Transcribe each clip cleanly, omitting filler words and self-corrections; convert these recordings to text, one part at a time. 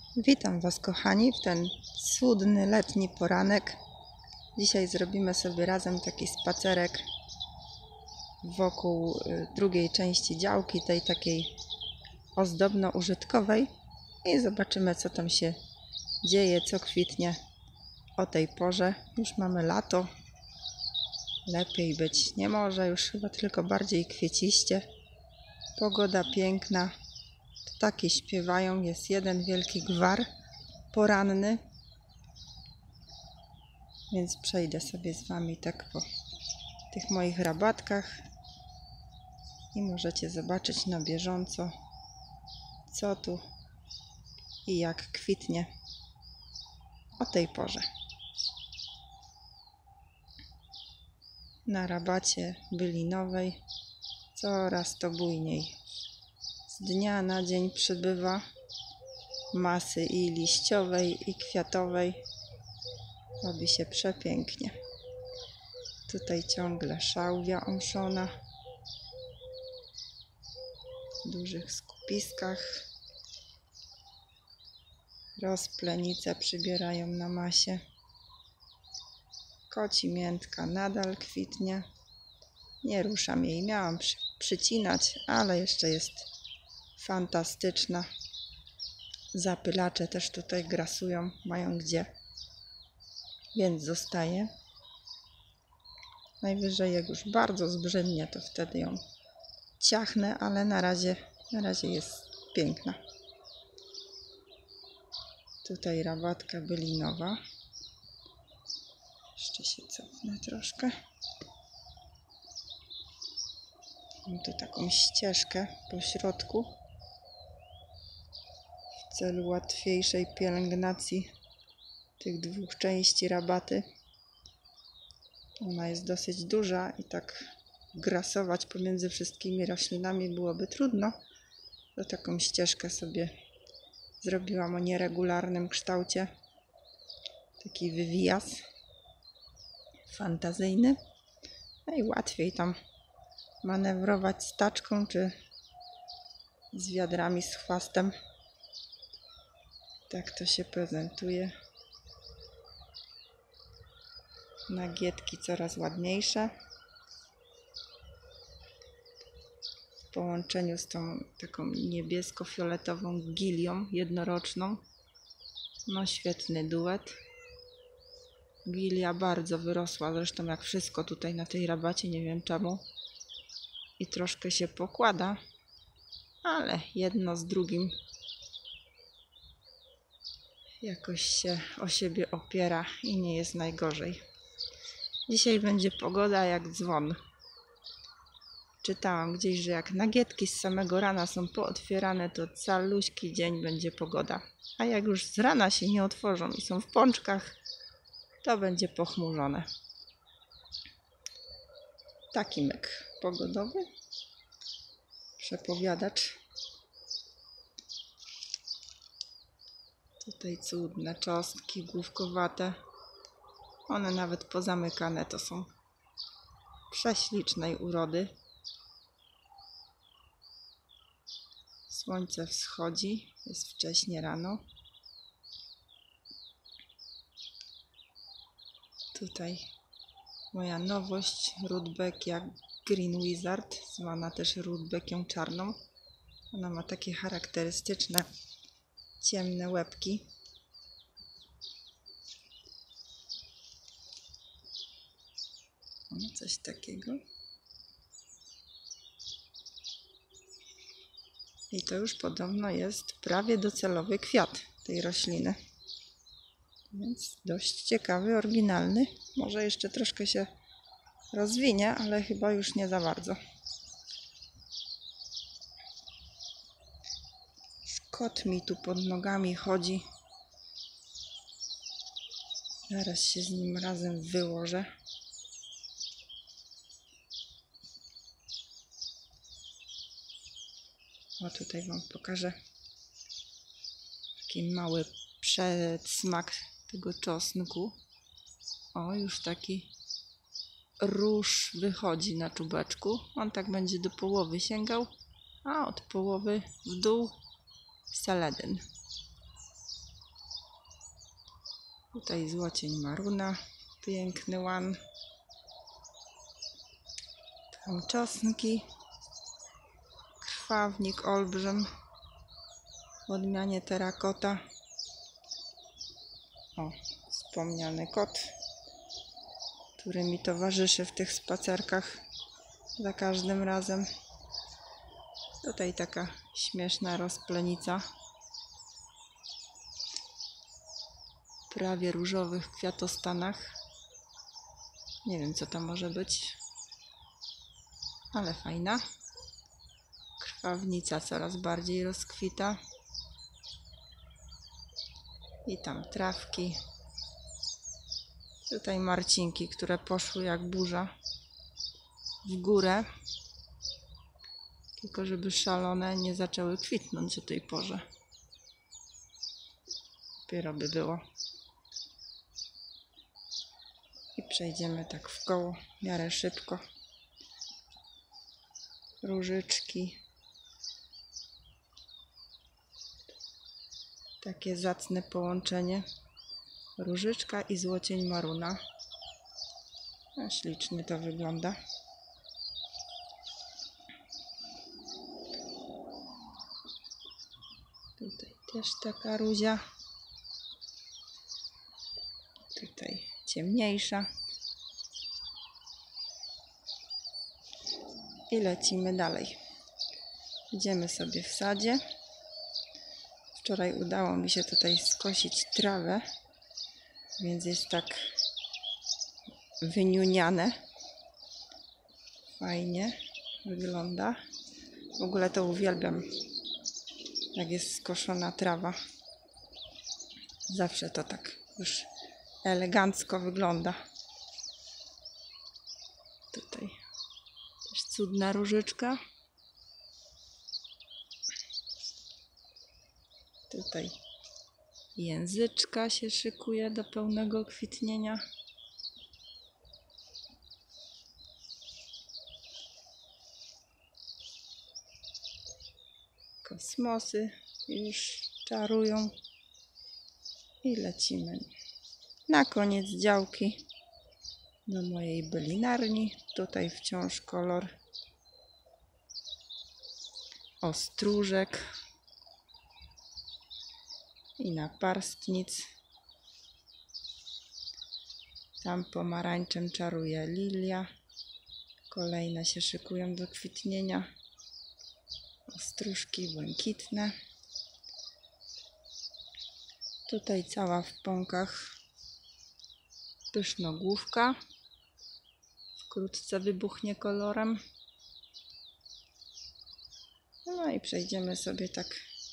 Witam Was, kochani, w ten cudny letni poranek. Dzisiaj zrobimy sobie razem taki spacerek wokół drugiej części działki, tej takiej ozdobno-użytkowej, i zobaczymy, co tam się dzieje, co kwitnie o tej porze. Już mamy lato, lepiej być nie może, już chyba tylko bardziej kwieciście. Pogoda piękna, ptaki śpiewają, jest jeden wielki gwar poranny. Więc przejdę sobie z Wami tak po tych moich rabatkach i możecie zobaczyć na bieżąco, co tu i jak kwitnie o tej porze. Na rabacie bylinowej coraz to bujniej. Z dnia na dzień przybywa masy i liściowej, i kwiatowej. Robi się przepięknie. Tutaj ciągle szałwia omszona w dużych skupiskach. Rozplenice przybierają na masie. Koci miętka nadal kwitnie. Nie ruszam jej. Miałam przycinać, ale jeszcze jest fantastyczna. Zapylacze też tutaj grasują, mają gdzie, więc zostaje. Najwyżej jak już bardzo zbrzydnie, to wtedy ją ciachnę, ale na razie jest piękna. Tutaj rabatka bylinowa. Jeszcze się cofnę troszkę. Mam tu taką ścieżkę po środku w celu łatwiejszej pielęgnacji tych dwóch części rabaty. Ona jest dosyć duża i tak grasować pomiędzy wszystkimi roślinami byłoby trudno. To taką ścieżkę sobie zrobiłam o nieregularnym kształcie. Taki wywijas fantazyjny. No i łatwiej tam manewrować z taczką czy z wiadrami z chwastem. Tak to się prezentuje. Nagietki coraz ładniejsze. W połączeniu z tą taką niebiesko-fioletową gilią jednoroczną. No świetny duet. Gilia bardzo wyrosła, zresztą jak wszystko tutaj na tej rabacie, nie wiem czemu. I troszkę się pokłada, ale jedno z drugim jakoś się o siebie opiera i nie jest najgorzej. Dzisiaj będzie pogoda jak dzwon. Czytałam gdzieś, że jak nagietki z samego rana są pootwierane, to caluśki dzień będzie pogoda. A jak już z rana się nie otworzą i są w pączkach, to będzie pochmurzone. Taki myk pogodowy. Przepowiadacz. Tutaj cudne czosnki główkowate. One nawet pozamykane to są prześlicznej urody. Słońce wschodzi, jest wcześnie rano. Tutaj moja nowość, Rudbeckia Green Wizard, zwana też Rudbeckią czarną. Ona ma takie charakterystyczne ciemne łebki. Coś takiego. I to już podobno jest prawie docelowy kwiat tej rośliny. Więc dość ciekawy, oryginalny. Może jeszcze troszkę się rozwinie, ale chyba już nie za bardzo. Kot mi tu pod nogami chodzi. Zaraz się z nim razem wyłożę. O, tutaj Wam pokażę taki mały przedsmak tego czosnku. O, już taki róż wychodzi na czubeczku. On tak będzie do połowy sięgał, a od połowy w dół seledyn. Tutaj złocień maruna, piękny łan. Tam czosnki, krwawnik olbrzym w odmianie terakota. O, wspomniany kot, który mi towarzyszy w tych spacerkach za każdym razem. Tutaj taka śmieszna rozplenica w prawie różowych kwiatostanach. Nie wiem, co to może być, ale fajna. Krwawnica coraz bardziej rozkwita. I tam trawki. Tutaj marcinki, które poszły jak burza w górę. Tylko żeby szalone nie zaczęły kwitnąć o tej porze. Dopiero by było. I przejdziemy tak w koło, w miarę szybko. Różyczki. Takie zacne połączenie. Różyczka i złocień maruna. No, ślicznie to wygląda. Tutaj też taka rózia. Tutaj ciemniejsza. I lecimy dalej. Idziemy sobie w sadzie. Wczoraj udało mi się tutaj skosić trawę, więc jest tak wyniuniane. Fajnie wygląda. W ogóle to uwielbiam, jak jest skoszona trawa. Zawsze to tak już elegancko wygląda. Tutaj też cudna różyczka. Tutaj języczka się szykuje do pełnego kwitnienia. Kosmosy już czarują. I lecimy na koniec działki do mojej bylinarni. Tutaj wciąż kolor ostróżek i naparstnic. Tam pomarańczem czaruje lilia. Kolejne się szykują do kwitnienia. Ostróżki błękitne. Tutaj cała w pąkach pysznogłówka. Wkrótce wybuchnie kolorem. No i przejdziemy sobie tak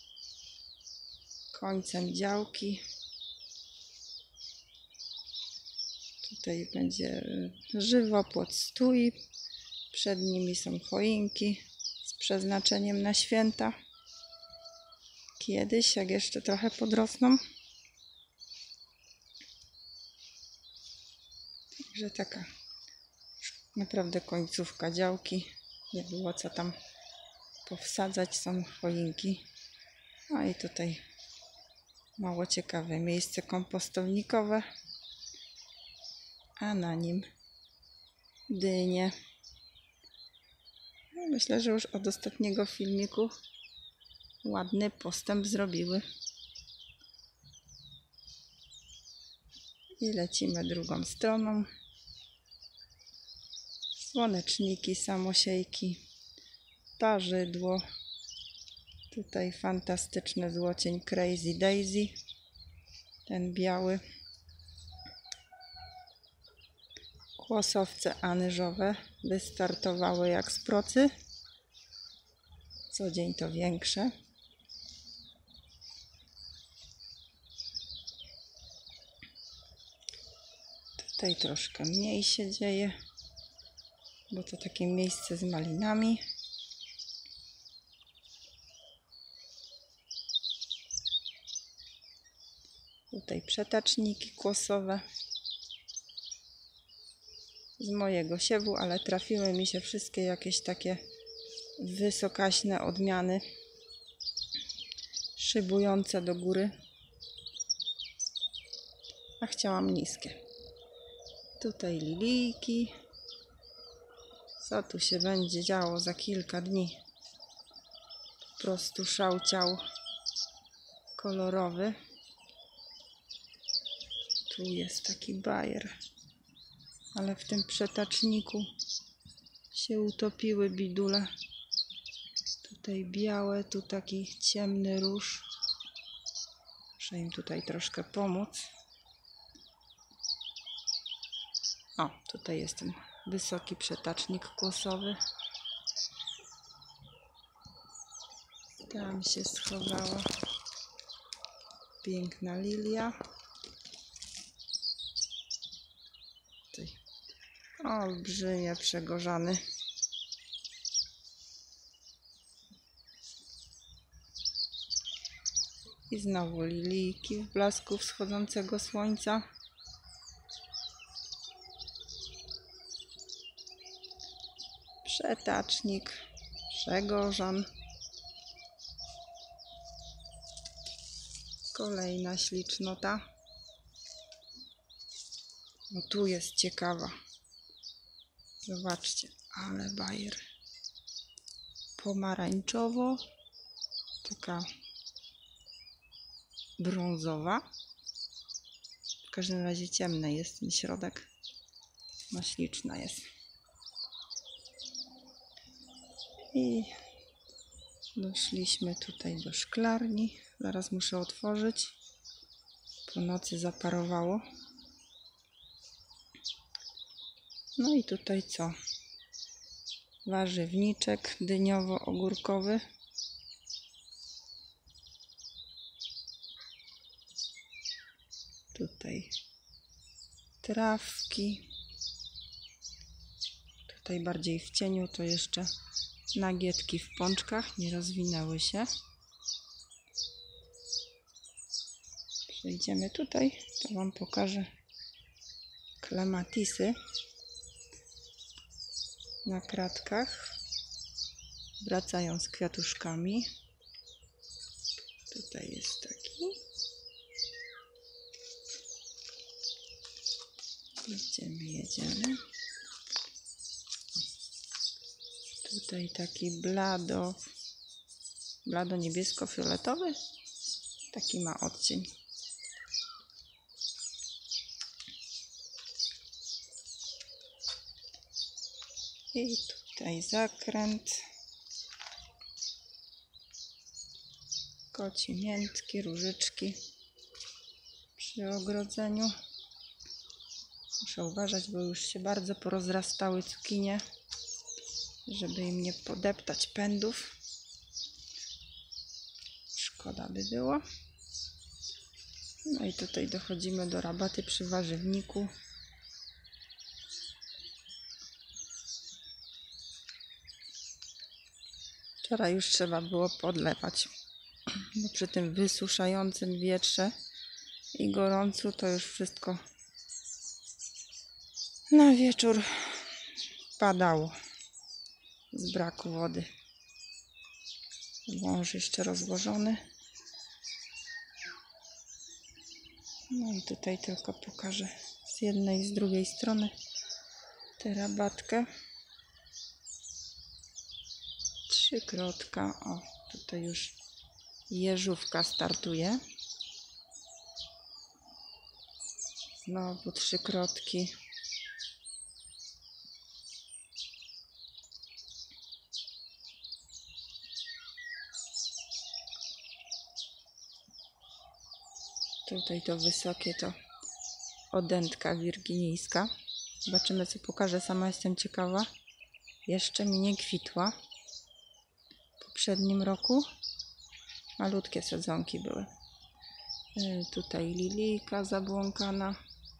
końcem działki. Tutaj będzie żywopłot stoi. Przed nimi są choinki z przeznaczeniem na święta. Kiedyś, jak jeszcze trochę podrosną. Także taka naprawdę końcówka działki. Nie było co tam powsadzać, są choinki. No i tutaj mało ciekawe miejsce kompostownikowe, a na nim dynie. No myślę, że już od ostatniego filmiku ładny postęp zrobiły. I lecimy drugą stroną. Słoneczniki, samosiejki, parzydło. Tutaj fantastyczny złocień Crazy Daisy. Ten biały. Kłosowce anyżowe wystartowały jak z procy. Co dzień to większe. Tutaj troszkę mniej się dzieje, bo to takie miejsce z malinami. Tutaj przetaczniki kłosowe z mojego siewu, ale trafiły mi się wszystkie jakieś takie wysokaśne odmiany szybujące do góry. a chciałam niskie. Tutaj lilijki. Co tu się będzie działo za kilka dni? Po prostu szałciał kolorowy. Tu jest taki bajer, ale w tym przetaczniku się utopiły bidule. Tutaj białe, tu taki ciemny róż. Muszę im tutaj troszkę pomóc. O, tutaj jest ten wysoki przetacznik kłosowy. Tam się schowała piękna lilia. Tutaj olbrzymie przegorzany. I znowu lilijki w blasku wschodzącego słońca. Przetacznik, przegorzan. Kolejna ślicznota. No tu jest ciekawa. Zobaczcie, ale bajer. Pomarańczowo. Taka brązowa. W każdym razie ciemny jest ten środek. No śliczna jest. I doszliśmy tutaj do szklarni. Zaraz muszę otworzyć. Po nocy zaparowało. No i tutaj co? Warzywniczek dyniowo-ogórkowy. Tutaj trawki. Tutaj bardziej w cieniu to jeszcze nagietki w pączkach, nie rozwinęły się. Przejdziemy tutaj, to Wam pokażę klematisy na kratkach. Wracają z kwiatuszkami. Tutaj jest taki. Jedziemy. Tutaj taki blado niebiesko-fioletowy. Taki ma odcień. I tutaj zakręt. Koci miętki, różyczki przy ogrodzeniu. Muszę uważać, bo już się bardzo porozrastały cukinie, żeby im nie podeptać pędów. Szkoda by było. No i tutaj dochodzimy do rabaty przy warzywniku. Wczoraj już trzeba było podlewać, bo przy tym wysuszającym wietrze i gorącu to już wszystko na wieczór padało z braku wody. Wąż jeszcze rozłożony. No i tutaj tylko pokażę z jednej i z drugiej strony tę rabatkę. Trzykrotka. O, tutaj już jeżówka startuje. Znowu trzykrotki. Tutaj to wysokie to odętka wirginijska. Zobaczymy, co pokaże. Sama jestem ciekawa. Jeszcze mi nie kwitła. W poprzednim roku malutkie sadzonki były. Tutaj lilijka zabłąkana.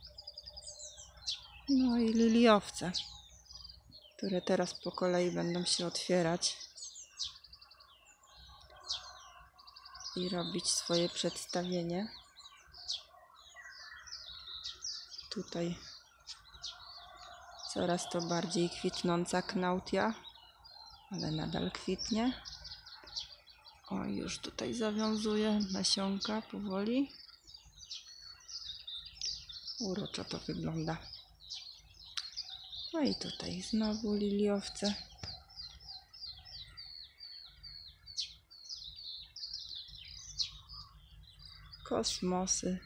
No i liliowce, które teraz po kolei będą się otwierać i robić swoje przedstawienie. Tutaj coraz to bardziej kwitnąca knautia, ale nadal kwitnie. O, już tutaj zawiązuje nasionka powoli. Uroczo to wygląda. No i tutaj znowu liliowce. Kosmosy.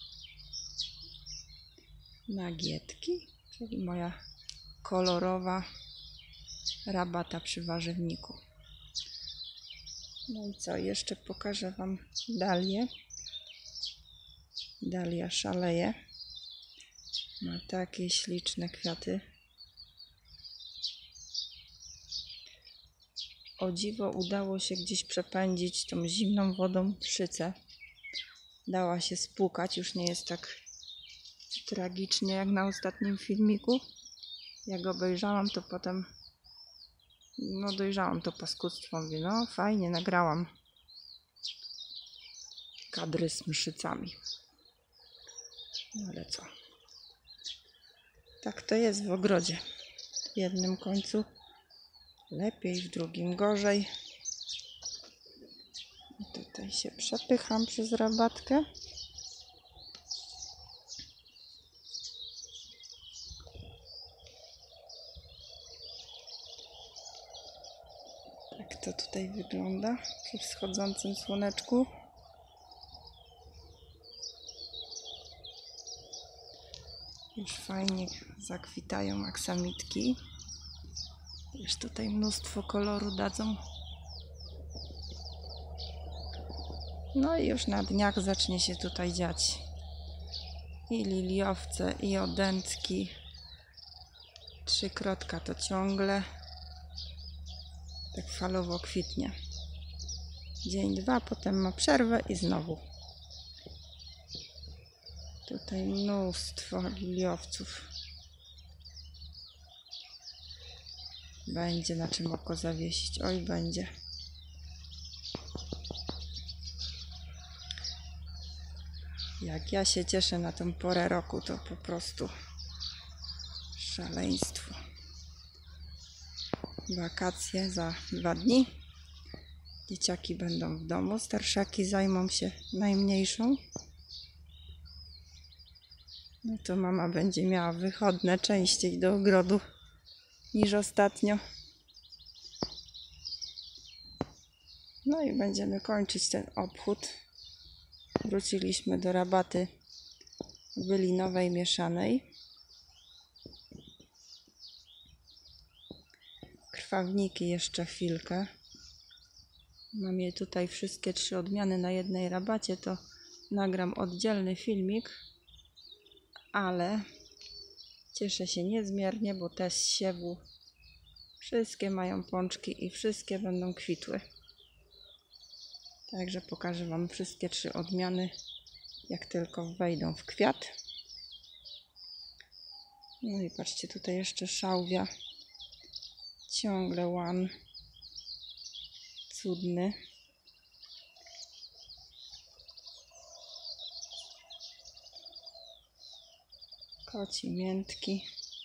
Nagietki, czyli moja kolorowa rabata przy warzywniku. No i co? Jeszcze pokażę Wam dalię. Dalia szaleje. Ma takie śliczne kwiaty. O dziwo udało się gdzieś przepędzić tą zimną wodą szycę. Dała się spłukać, już nie jest tak tragicznie jak na ostatnim filmiku. Jak obejrzałam, to potem dojrzałam to paskudztwo. Mówię, no fajnie, nagrałam kadry z mszycami. No ale co? Tak to jest w ogrodzie. W jednym końcu lepiej, w drugim gorzej. I tutaj się przepycham przez rabatkę. Tak to tutaj wygląda przy wschodzącym słoneczku. Już fajnie zakwitają aksamitki. Też tutaj mnóstwo koloru dadzą. No i już na dniach zacznie się tutaj dziać. I liliowce, i odętki. Trzykrotka to ciągle tak falowo kwitnie. Dzień, dwa, potem ma przerwę i znowu. Tutaj mnóstwo liliowców. Będzie na czym oko zawiesić. Oj, będzie. Jak ja się cieszę na tę porę roku, to po prostu szaleństwo. Wakacje za 2 dni. Dzieciaki będą w domu, starszaki zajmą się najmniejszą. No to mama będzie miała wychodne częściej do ogrodu niż ostatnio. No i będziemy kończyć ten obchód. Wróciliśmy do rabaty bylinowej mieszanej. Krwawniki jeszcze chwilkę. Mam je tutaj wszystkie 3 odmiany na jednej rabacie, to nagram oddzielny filmik, ale cieszę się niezmiernie, bo te z siewu wszystkie mają pączki i wszystkie będą kwitły. Także pokażę Wam wszystkie 3 odmiany, jak tylko wejdą w kwiat. No i patrzcie, tutaj jeszcze szałwia. Ciągle łan. Cudny. Koci miętki.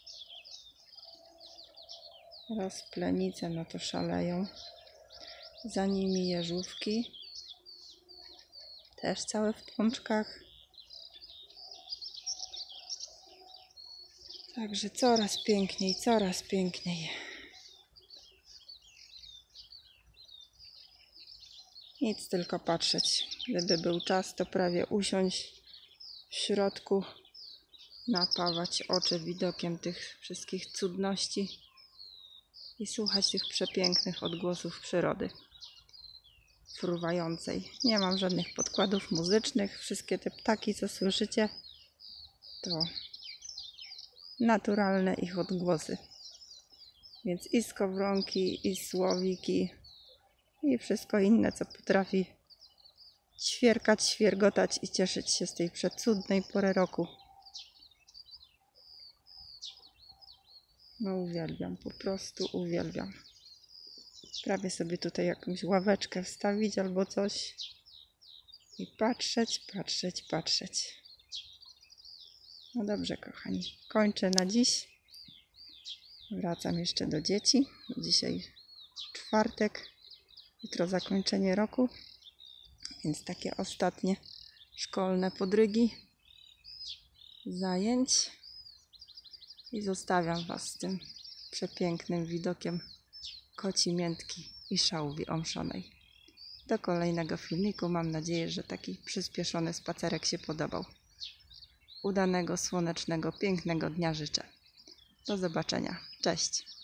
Rozplenice, no to szaleją. Za nimi jeżówki. Też całe w pączkach. Także coraz piękniej, coraz piękniej. Nic, tylko patrzeć. Gdyby był czas, to prawie usiąść w środku, napawać oczy widokiem tych wszystkich cudności i słuchać tych przepięknych odgłosów przyrody fruwającej. Nie mam żadnych podkładów muzycznych. Wszystkie te ptaki, co słyszycie, to naturalne ich odgłosy. Więc i skowronki, i słowiki, i wszystko inne, co potrafi ćwierkać, świergotać i cieszyć się z tej przecudnej pory roku. No uwielbiam, po prostu uwielbiam. Prawie sobie tutaj jakąś ławeczkę wstawić albo coś i patrzeć, patrzeć, patrzeć. No dobrze, kochani, kończę na dziś. Wracam jeszcze do dzieci. Dzisiaj czwartek, jutro zakończenie roku, więc takie ostatnie szkolne podrygi. zajęć i zostawiam Was z tym przepięknym widokiem koci miętki i szałwi omszonej. Do kolejnego filmiku. Mam nadzieję, że taki przyspieszony spacerek się podobał. Udanego, słonecznego, pięknego dnia życzę. Do zobaczenia. Cześć!